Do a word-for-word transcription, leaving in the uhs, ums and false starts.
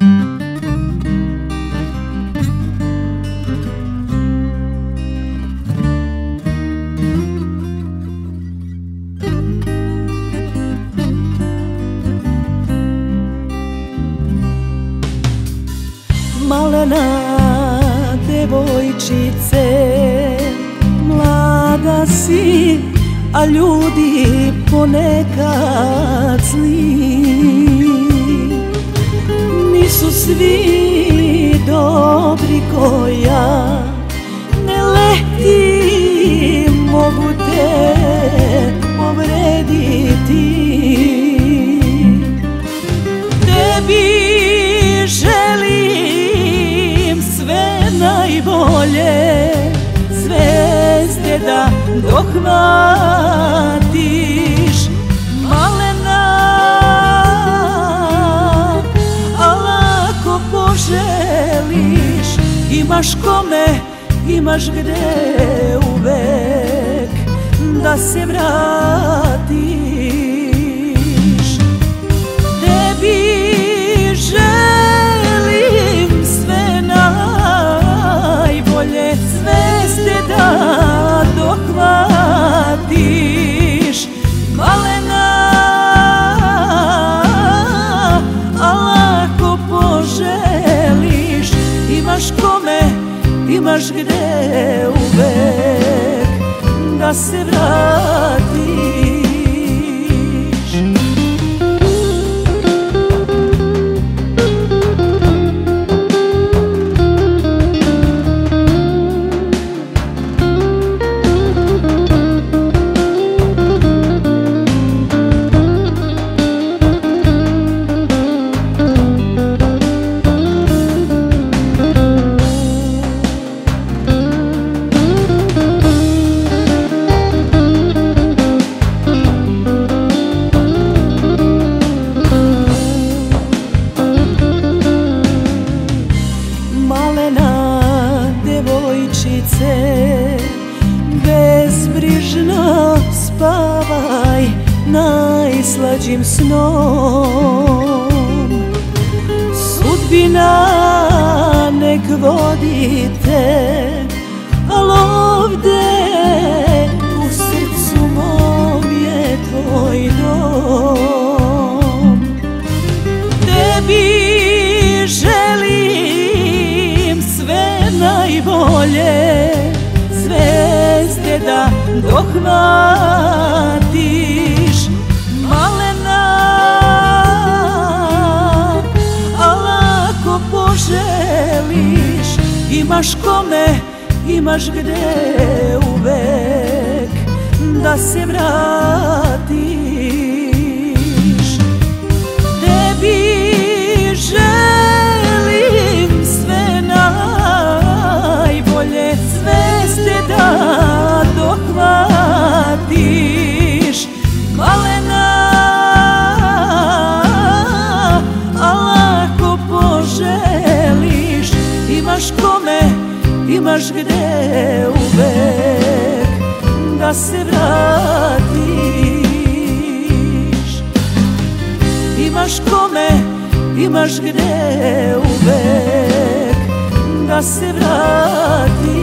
Malena devojčice, mlada si, a ljudi ponekad zli. Nisu svi dobri ko ja, ne leti, mogu te povrediti. Tebi želim sve najbolje, zvezde da dohvatiš, malena, al ako poželiš, imaš kome, imaš gde uvek da se vratiš. Tebi želim sve najbolje, zvezde da dohvatiš, malena, al ako poželiš, imaš kome, imaš gde uvek da se vratiš. Bezbrižno spavaj najslađim snom, sudbina nek vodi te, al ovde u srcu mom je tvoj dom. Tebi želim sve najbolje, zvezde da dohvatiš, malena, al ako poželiš, imaš kome, imaš gde uvek da se vratiš. Tebi želim sve najbolje, zvezde da dohvatiš, malena, al ako poželiš, imaš kome, imaš gde uvek da se vratiš. Imaš kome, imaš gde uvek da se vratiš.